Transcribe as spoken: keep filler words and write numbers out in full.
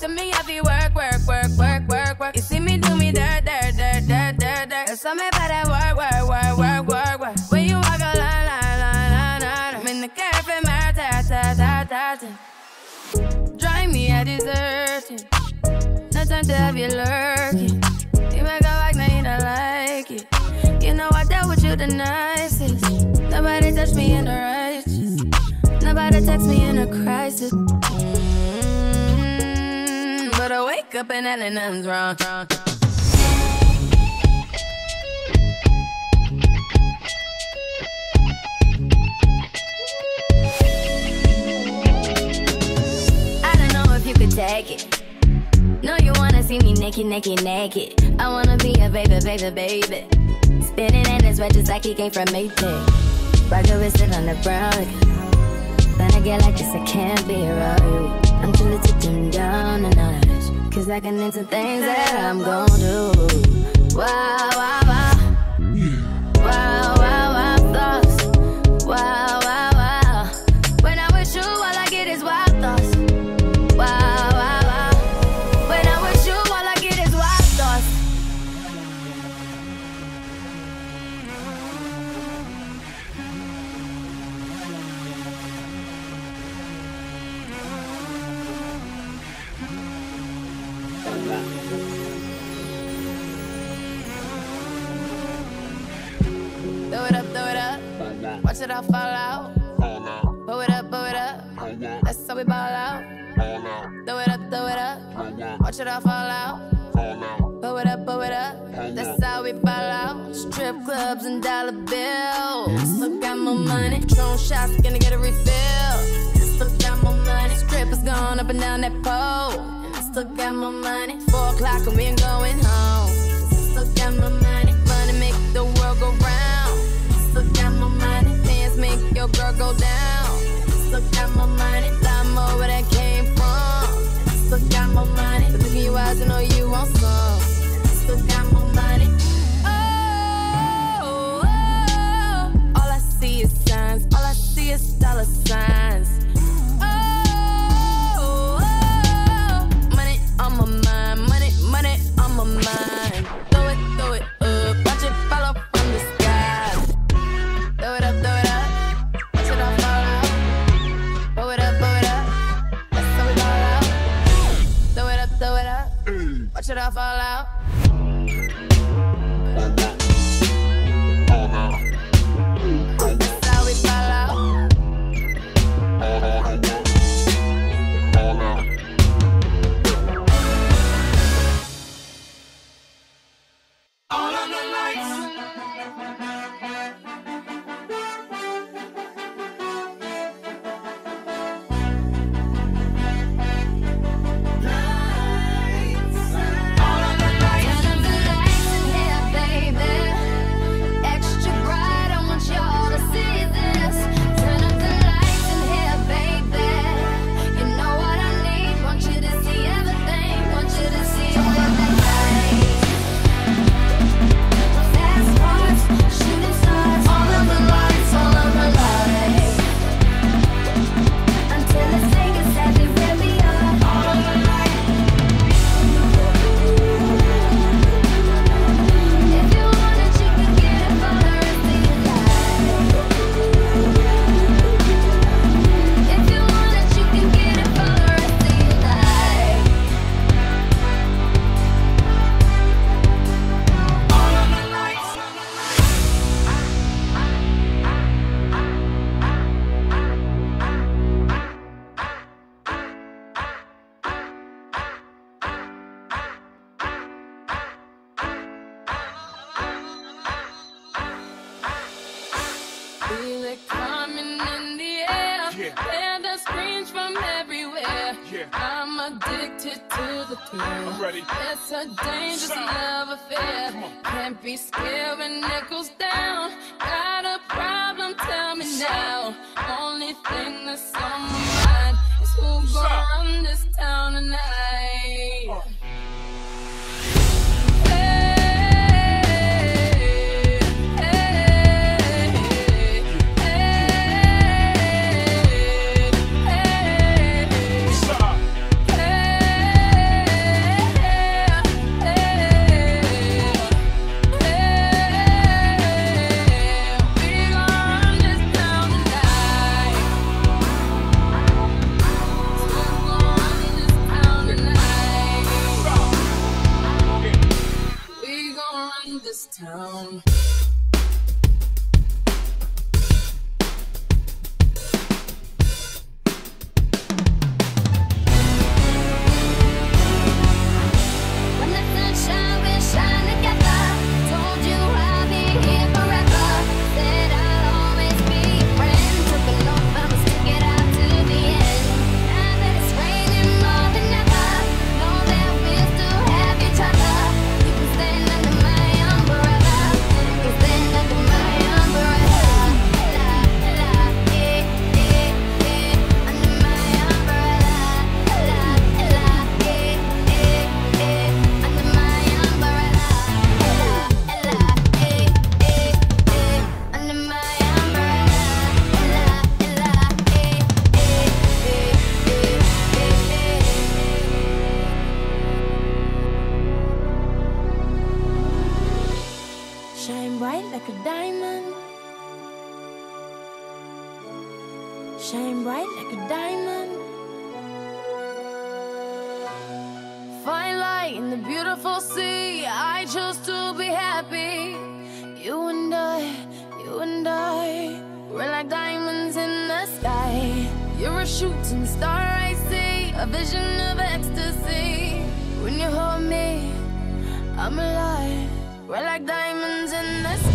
to me, I feel work, work, work, work, work, work. You see me do me dirt, dirt, dirt, dirt, dirt, dirt. There's something about that work, work, work, work, work, work. When you walk a line, line, line, line, line. I'm in the cafe, my ta, ta, ta, ta, ta. Drive me a deserting. No time to have you lurking. You make a like, now you don't like it. You know I dealt with you the nicest. Nobody touched me in the righteous. Nobody text me in a crisis. Mm-hmm. But I wake up and that nothing's wrong. I don't know if you could take it. No, you wanna see me naked, naked, naked. I wanna be a baby, baby, baby. Spinning in his red just like he came from Maytag. Rocket with sit on the brown. When I get like this, I can't be around you. I'm too little to dim down a notch. Cause I can into things that I'm gon' do. Wow, wow, wow. Wow, wow, wow, thoughts. Wow, wow, wow. When I'm with you, all I get is wild thoughts. Wow, wow, wow. When I'm with you, all I get is wild thoughts. Throw it up, throw it up. Watch it all fall out. Blow it up, blow it up. That's how we ball out. Throw it up, throw it up. Watch it all fall out. Blow it up, blow it up. That's how we ball out. Strip clubs and dollar bills. Still got more money. Patron shots, gonna get a refill. Still got more money. Strippers going up and down that pole. Still got more money. Four o'clock and we ain't going home. Still got more money. Money make the world go round. Still got more money. Pants make your girl go down. Still got more money. Lot more where that came from. Still got more money. Look in your eyes and know you want some. Still got more money. Oh, oh, all I see is signs. All I see is dollar signs. On my mind, money, money on my mind. Throw it, throw it up, watch it fall off from the sky. Throw it up, throw it up, watch it all fall out. Blow it up, blow it up, that's how we ball out. Throw it up, throw it up, watch it all fall out. That's how we fall out. All of the lights. Feel it coming in the air. Yeah. Hear the screams from everywhere. Yeah. I'm addicted to the thrill. I'm ready. It's a dangerous Stop. love affair. Can't be scared when it goes down. Got a problem? Tell me now. Only thing that's on my mind is who gon' Stop. run this town tonight. Oh. Hey, town. Shine bright like a diamond. Shine bright like a diamond. Fine light in the beautiful sea. I chose to be happy. You and I, you and I, we're like diamonds in the sky. You're a shooting star I see, a vision of ecstasy. When you hold me, I'm alive. We're like diamonds in the sky.